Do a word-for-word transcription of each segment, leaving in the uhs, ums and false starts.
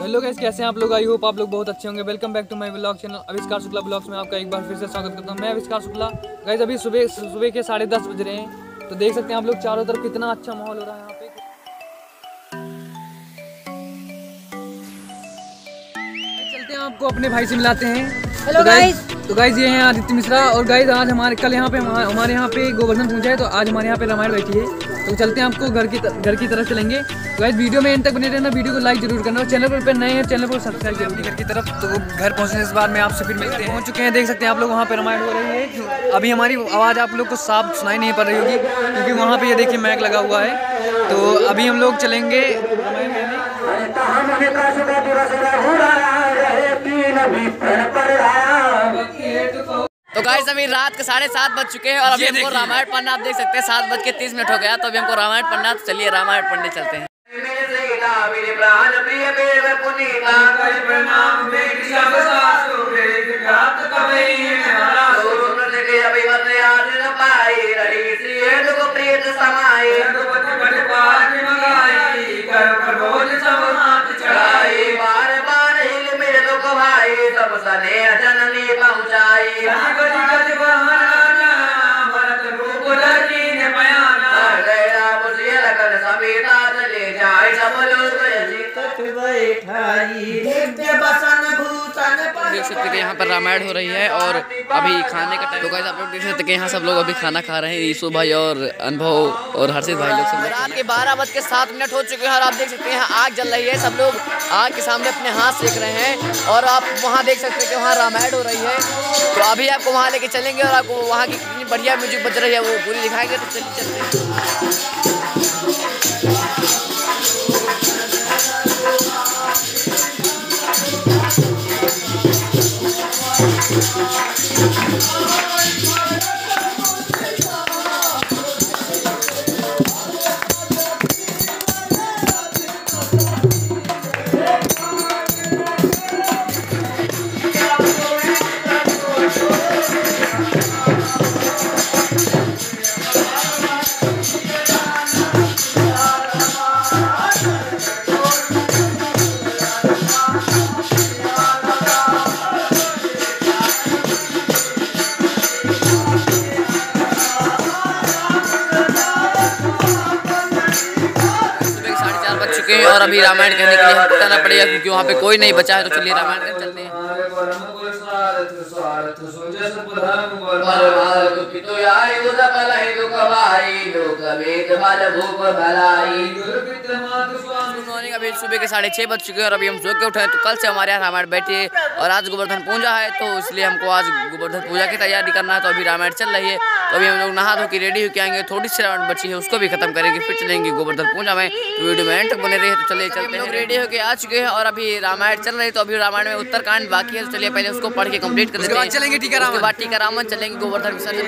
Hello guys, कैसे हैं आप लोग? आई होप आप लोग बहुत अच्छे होंगे। Welcome back to my blog channel Avishkar Shukla blogs में आपका एक बार फिर से स्वागत करता हूं। मैं आविष्कार शुक्ला। गाइस अभी सुबह सुबह के साढ़े दस बज रहे हैं, तो देख सकते हैं आप लोग चारों तरफ कितना अच्छा माहौल हो रहा है यहाँ पे। चलते हैं, आपको अपने भाई से मिलाते हैं। Hello guys. तो गाइस ये हैं आदित्य मिश्रा। और गाइस आज हमारे कल यहाँ पे हमारे यहाँ पे गोवर्धन पूजा है, तो आज हमारे यहाँ पे रामायण बैठी है। तो चलते हैं, आपको घर की घर की तरफ चलेंगे। तो गाइस वीडियो में एंड तक बने रहना, वीडियो को लाइक जरूर करना और चैनल पर पे नए हैं चैनल को सब्सक्राइब जरूर। घर की तरफ तो घर पहुँचने के बाद में आपसे फिर मिलते हैं। पहुँच चुके हैं, देख सकते हैं आप लोग वहाँ पे रामायण हो रही है। अभी हमारी आवाज़ आप लोग को साफ सुनाई नहीं पड़ रही होगी क्योंकि वहाँ पे ये देखिए मैक लगा हुआ है। तो अभी हम लोग चलेंगे तो गाइस अभी रात के साढ़े सात बज चुके हैं और अभी हमको रामायण पढ़ना, आप देख सकते हैं सात बज के तीस मिनट हो गया। तो अभी हमको रामायण पढ़ना, तो चलिए रामायण पढ़ने चलते हैं। देख सकते हैं यहाँ पर रामायण हो रही है और अभी खाने का टाइम। तो गाइस आप लोग देख सकते हैं यहाँ सब लोग अभी खाना खा रहे हैं। यीशु भाई और अनुभव और हर्षित भाई लोग सब। रात के बारह बज के सात मिनट हो चुके हैं और आप देख सकते हैं यहाँ आग जल रही है। सब लोग आग के सामने अपने हाथ सेक रहे हैं और आप वहाँ देख सकते हैं कि वहाँ रामायण हो रही है। तो अभी आपको वहाँ लेके चलेंगे और आपको वहाँ की कितनी बढ़िया म्यूजिक बज रही है वो पूरी दिखाएंगे। तो चलिए चलते हैं। और अभी रामायण कहने के लिए हमको जाना पड़ेगा क्योंकि वहाँ पे कोई नहीं बचा है। तो चलिए रामायण करने चलते हैं। अभी सुबह के साढ़े छः बज चुके हैं और अभी हम सो के उठे हैं। तो कल से हमारे यहाँ रामायण बैठी है और आज गोवर्धन पूजा है, तो इसलिए हमको आज गोवर्धन पूजा की तैयारी करना है। तो अभी रामायण चल रही है, तो अभी हम लोग नहा धो के रेडी होकर आएंगे। थोड़ी सी रामायण बची है उसको भी खत्म करेंगे, फिर चलेंगे गोवर्धन पूजा में। तो वीडियो में एंड तक बने रहे। तो चलिए चलते हैं। रेडी होके आ चुके हैं और अभी रामायण चल रही है। तो अभी रामायण में उत्तरकांड बाकी है, तो चलिए पहले उसको पढ़ के कंप्लीट कर देते हैं। चलेंगे टीकारामन, उसके बाद टीकारामन चलेंगे, गोवर्धन विसर्जन।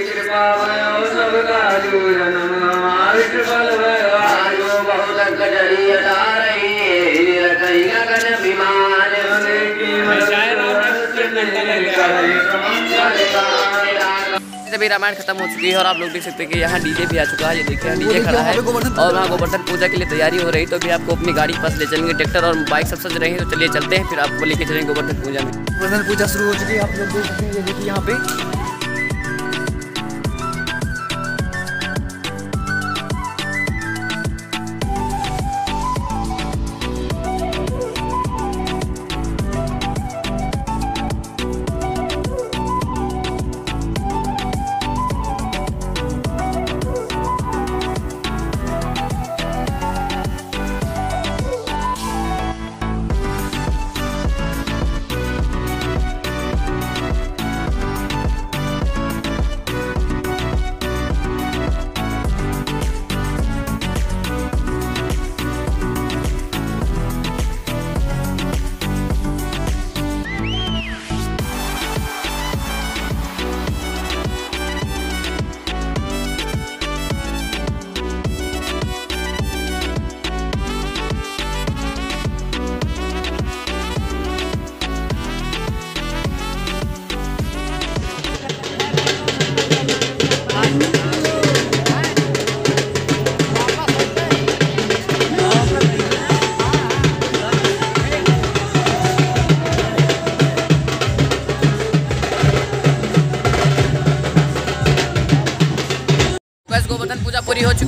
अभी रामायण खत्म हो चुकी है और आप लोग देख सकते हैं कि यहाँ डीजे भी आ चुका है। ये देखिए यहाँ डीजे खड़ा है और वहाँ गोवर्धन पूजा के लिए तैयारी हो रही। तो अभी आपको अपनी गाड़ी पास ले चलेंगे, ट्रैक्टर और बाइक सब सज रही है। तो चलिए चलते हैं, फिर आपको लेके चलेंगे गोवर्धन पूजा में। गोवर्धन पूजा शुरू हो चुकी है, आप लोग देख सकते हैं। ये देखिए यहाँ पे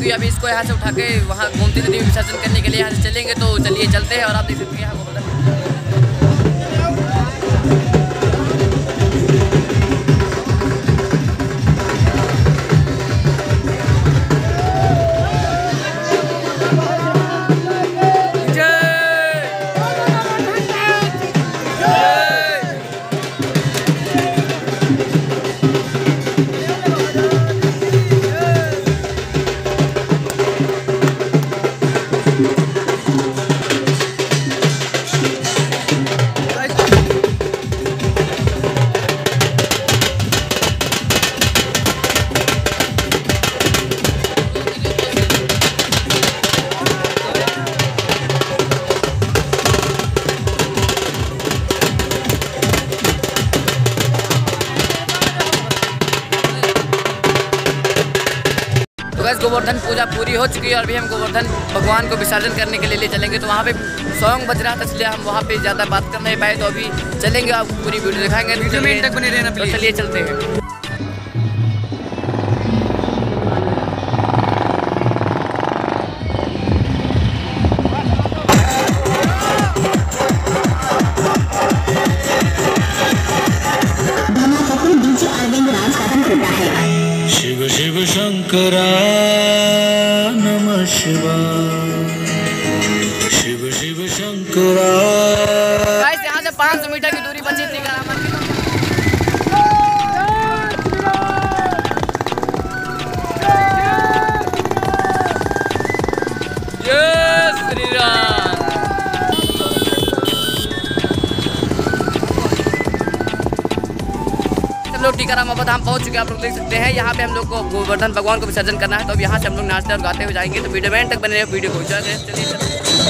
क्योंकि अभी इसको यहाँ से उठा के वहाँ गोमती नदी में विसर्जन करने के लिए यहाँ से चलेंगे। तो चलिए चलते हैं। और आप देख सकते हैं यहाँ गोवर्धन गोवर्धन पूजा पूरी हो चुकी है और अभी हम गोवर्धन भगवान को विसर्जन करने के लिए ले चलेंगे। तो वहाँ पे सॉन्ग बज रहा था, इसलिए हम वहाँ पे ज़्यादा बात कर नहीं पाए। तो अभी चलेंगे, आपको पूरी वीडियो दिखाएंगे। वीडियो में तक बने रहना प्लीज। तो चलिए चलते हैं। शिव शिव शंकरा नमः शिवाय, शिव शिव शंकरा। गाइस यहाँ से पाँच सौ मीटर की दूरी बची थी। जय श्री राम। लोग टीकाराम बाबा धाम पहुंच चुके हैं, आप लोग देख सकते हैं। यहाँ पे हम लोग को गोवर्धन भगवान को विसर्जन करना है। तो अब यहाँ से हम लोग नाचते और गाते हुए जाएंगे। तो वीडियो में तक बने रहे, वीडियो को चलिए चलिए।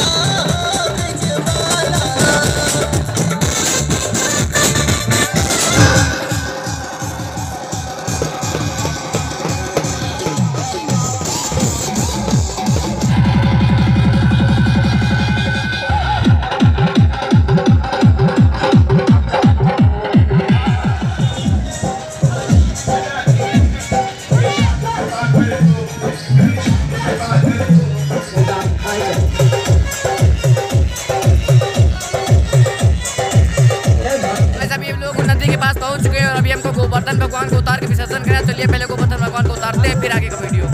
गोवर्धन भगवान को उतार के विसर्जन करें। चलिए पहले गोवर्धन भगवान को उतारते हैं, फिर आगे का वीडियो।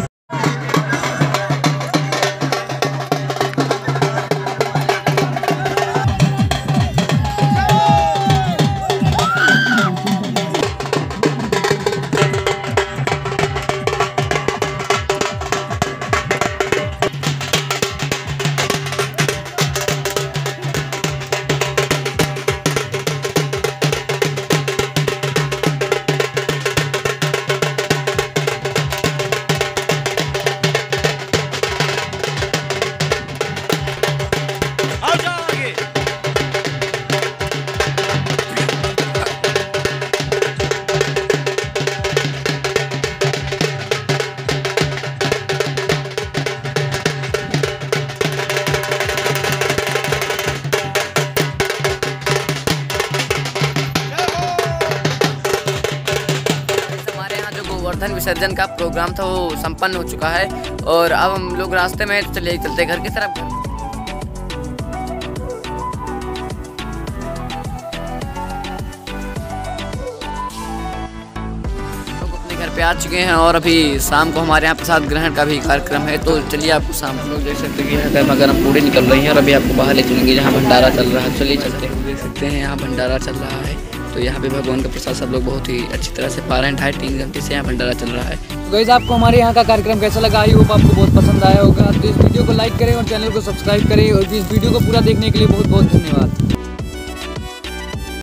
गोवर्धन विसर्जन का प्रोग्राम था वो संपन्न हो चुका है और अब हम लोग रास्ते में चले चलते घर की तरफ। लोग अपने घर पे आ चुके हैं और अभी शाम को हमारे यहाँ प्रसाद ग्रहण का भी कार्यक्रम है। तो चलिए आपको शाम को लोग देख सकते हैं कि यहाँ गर्म पूड़ी निकल रही है और अभी आपको बाहर ले चलेंगे जहाँ भंडारा चल रहा है। चलिए चलते हैं, देख सकते हैं यहाँ भंडारा चल रहा है। तो यहाँ पे भगवान का प्रसाद सब लोग बहुत ही अच्छी तरह से पा रहे हैं। ढाई तीन घंटे से यहाँ भंडारा चल रहा है। तो गाइस आपको हमारे यहाँ का कार्यक्रम कैसा लगा, आई होप आपको बहुत पसंद आया होगा। तो इस वीडियो को लाइक करें और चैनल को सब्सक्राइब करें और इस वीडियो को पूरा देखने के लिए बहुत बहुत धन्यवाद।